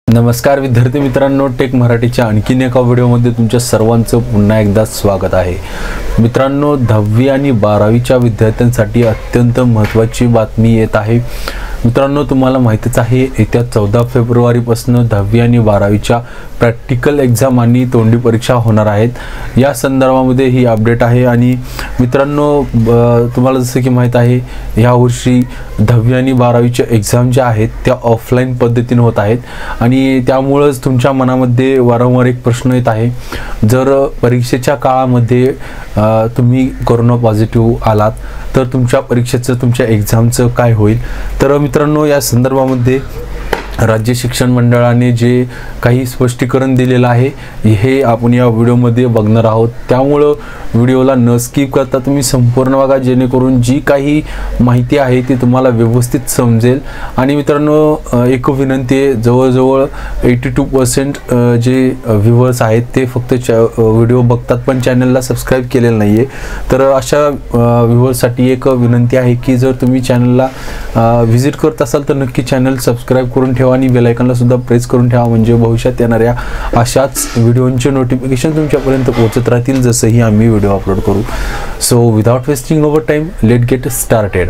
नमस्कार विद्यार्थी मित्रांनो, टेक मराठीच्या आणखीन एका व्हिडिओमध्ये तुमच्या सर्वांचं पुन्हा एकदा स्वागत आहे। मित्रांनो, 10वी आणि 12वीच्या विद्यार्थ्यांसाठी अत्यंत महत्त्वाची बातमी येत आहे। मित्रांनो, तुम्हाला माहितीच आहे येत्या 14 फेब्रुवारीपासून 10वी आणि 12वीच्या प्रॅक्टिकल एग्जाम आणि तोंडी परीक्षा होणार आहेत। या संदर्भामध्ये ही अपडेट आहे। आणि मित्रांनो, तुम्हाला जसं की माहित आहे या वर्षी 10वी आणि 12वीच्या एग्जाम ज्या आहेत त्या ऑफलाईन पद्धतीने होत आहेत आणि त्यामुळेच तुमच्या मनामध्ये वारंवार एक प्रश्न येत आहे, जर परीक्षेच्या काळामध्ये तुम्ही कोरोना पॉझिटिव्ह आलात तर तुमच्या परीक्षेचं तुमच्या एग्जामचं काय होईल। तर मित्रांनो, या संदर्भामध्ये राज्य शिक्षण मंडळाने जे काही स्पष्टीकरण दिलेलं आहे हे आपण या व्हिडिओमध्ये बघणार आहोत। त्यामुळे व्हिडिओला न स्किप करता तुम्ही संपूर्ण बघा, जेणेकरून जी काही माहिती आहे ती तुम्हाला व्यवस्थित समजेल। आणि मित्रांनो, एक विनंती आहे, जवळजवळ 82% जे व्ह्यूअर्स आहेत ते फक्त व्हिडिओ बघतात पण चॅनलला सबस्क्राईब केलेलं नाही आहे। तर अशा व्ह्यूअर्ससाठी एक विनंती आहे की जर तुम्ही चॅनलला व्हिजिट करत असाल तर नक्की चॅनल सबस्क्राईब करून ठेवा आणि बेल आयकॉनला सुद्धा प्रेस करून ठेवा, म्हणजे भविष्यात येणाऱ्या अशाच व्हिडिओंचे नोटिफिकेशन तुमच्यापर्यंत पोहोचत राहतील जसंही आम्ही व्हिडिओ अपलोड करू। So without wasting over time, let get started.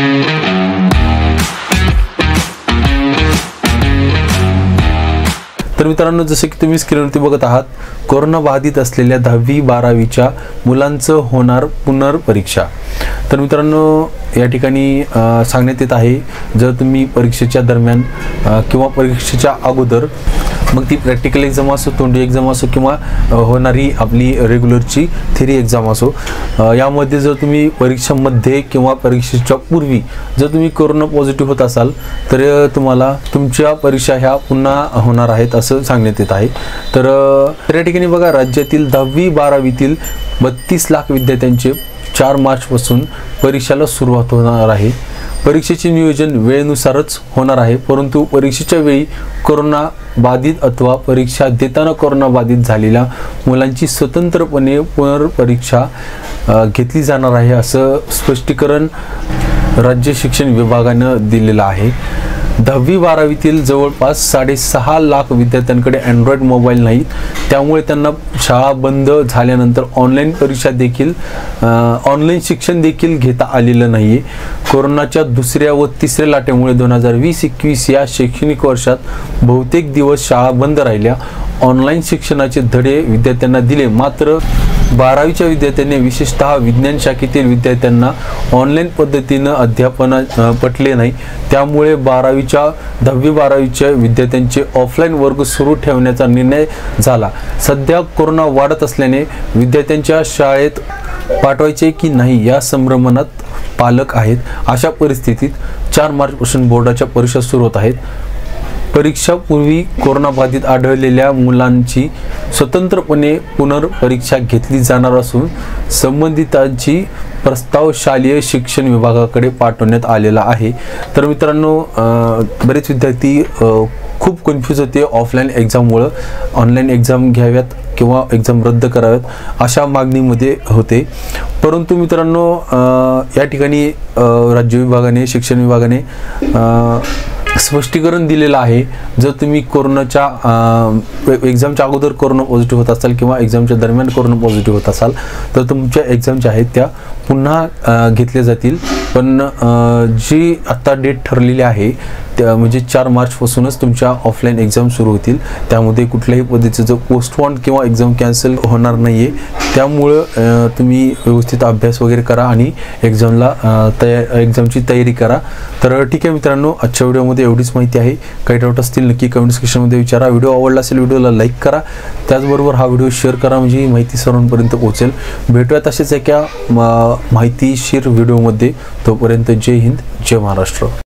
तर मित्रांनो, जसे की तुम्ही स्क्रीनवरती बघत आहात, कोरोना बाधित असलेल्या 10वी 12वीच्या मुलांचं होणार पुनर्परीक्षा। तर मित्रांनो, या ठिकाणी सांगण्यात येत आहे, जर तुम्ही परीक्षेच्या दरम्यान किंवा परीक्षेच्या अगोदर, मग ती प्रॅक्टिकल एक्झाम असो, तोंडी एक्झाम असो किंवा होणारी आपली रेग्युलरची थेरी एक्झाम असो, यामध्ये जर तुम्ही परीक्षेमध्ये किंवा परीक्षेच्या पूर्वी जर तुम्ही कोरोना पॉझिटिव्ह होत असाल तर तुम्हाला तुमच्या परीक्षा ह्या पुन्हा होणार आहेत असं सांगण्यात येत आहे। तर या ठिकाणी बघा, राज्यातील 10वी 12वीतील 32 लाख विद्यार्थ्यांचे 4 मार्चपासून परीक्षेला सुरुवात होणार आहे। परीक्षेचे नियोजन वेळेनुसारच होणार आहे, परंतु परीक्षेच्या वेळी कोरोना बाधित अथवा परीक्षा देताना कोरोना बाधित झालेल्या मुलांची स्वतंत्रपणे पुनर्परीक्षा घेतली जाणार आहे असं स्पष्टीकरण राज्य शिक्षण विभागानं दिलेलं आहे। 10वी 12वीतील जवळपास 6.5 लाख विद्यार्थ्यांकडे अँड्रॉइड मोबाईल नाहीत, त्यामुळे त्यांना शाळा बंद झाल्यानंतर ऑनलाईन परीक्षा देखील ऑनलाईन शिक्षण देखील घेता आलेलं नाही आहे। कोरोनाच्या दुसऱ्या व तिसऱ्या लाटेमुळे 2020-21 या शैक्षणिक वर्षात बहुतेक दिवस शाळा बंद राहिल्या। ऑनलाईन शिक्षणाचे धडे विद्यार्थ्यांना दिले, मात्र 12वीच्या विद्यार्थ्यांनी, विशेषतः विज्ञान शाखेतील विद्यार्थ्यांना ऑनलाईन पद्धतीनं अध्यापन पटले नाही, त्यामुळे 10वी 12वीच्या विद्यार्थ्यांचे ऑफलाईन वर्ग सुरू ठेवण्याचा निर्णय झाला। सध्या कोरोना वाढत असल्याने विद्यार्थ्यांच्या शाळेत पाठवायचे की नाही या संभ्रमात पालक आहेत। अशा परिस्थितीत 4 मार्चपासून बोर्डाच्या परीक्षा सुरू होत आहेत। परीक्षापूर्वी कोरोनाबाधित आढळलेल्या मुलांची स्वतंत्रपणे पुनर्परीक्षा घेतली जाणार असून संबंधितांची प्रस्ताव शालेय शिक्षण विभागाकडे पाठवण्यात आलेला आहे। तर मित्रांनो, बरेच विद्यार्थी खूप कन्फ्यूज होते ऑफलाईन एक्झाममुळे, ऑनलाईन एक्झाम घ्याव्यात किंवा एक्झाम रद्द कराव्यात अशा मागणीमध्ये होते। परंतु मित्रांनो, या ठिकाणी राज्य विभागाने, शिक्षण विभागाने स्पष्टीकरण दिलेलं आहे, जर तुम्ही कोरोनाच्या एक्झामच्या अगोदर कोरोना पॉझिटिव्ह होत असाल किंवा एक्झामच्या दरम्यान कोरोना पॉझिटिव्ह होत असाल तर तुमच्या एक्झाम ज्या आहेत त्या पुन्हा घेतल्या जातील। पण जी आता डेट ठरलेली आहे त्या म्हणजे 4 मार्चपासूनच तुमच्या ऑफलाईन एक्झाम सुरू होतील, त्यामध्ये कुठल्याही पद्धतीचं पोस्टपोन किंवा एक्झाम कॅन्सल होणार नाही आहे। त्यामुळं तुम्ही व्यवस्थित अभ्यास वगैरे करा आणि एक्झामची तयारी करा। तर ठीक आहे मित्रांनो, आजच्या व्हिडिओमध्ये एवढीच माहिती आहे। काही डाऊट असतील नक्की कमेंट सेक्शनमध्ये विचारा। व्हिडिओ आवडला असेल व्हिडिओला लाईक करा, त्याचबरोबर हा व्हिडिओ शेअर करा, म्हणजे ही माहिती सर्वांपर्यंत पोहोचेल। भेटूयात असेच एका माहितीशीर व्हिडिओमध्ये, तोपर्यंत जय हिंद, जय महाराष्ट्र।